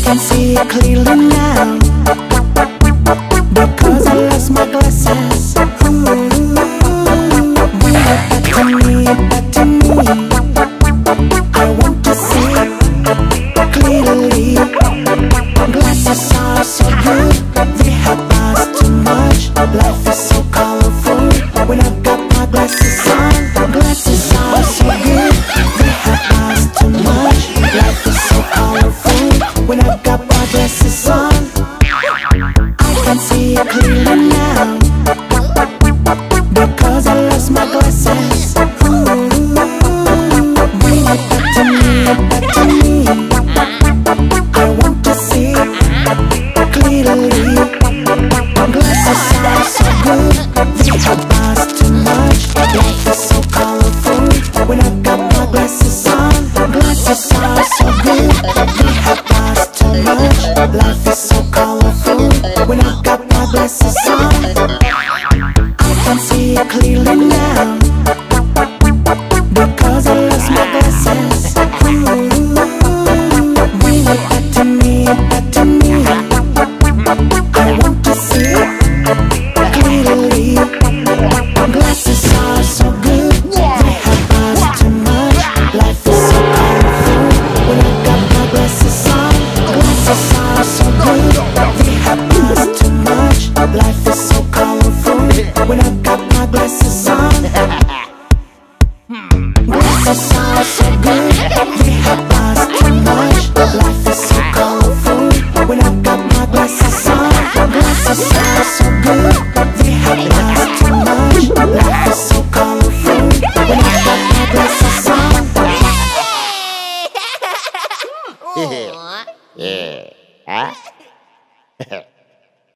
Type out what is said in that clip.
can see it clearly now, because I lost my glasses. Bring it back to me, back to me. I want to see clearly. Glasses are so good, they help us too much. Life is so colorful when I got my glasses on. Glasses are so good, they help us too much. Life is so colorful when I got my glasses on. I can see it clearly now, because I lost my glasses. Bring it back to me, back to me. I want to see clearly. Glasses are so good, they help us too much. Life is so colorful when I got my glasses on. Glasses are so good, they help us too much. Life is so colorful when I got my glasses on. I can see it clearly now, because I lost my glasses. Bring it back to me, back to me. I want to see clearly. Glasses are so good, they help us too much. Life is so colorful when I got my glasses on. Glasses are so good, they help us too much. Life is so colorful when I got my glasses on. Glasses are so good, they help us too much. Life is so colorful when I got my glasses on. Glasses are so good, they help us too much. Life is so colorful when I got my glasses on. Yeah. Huh?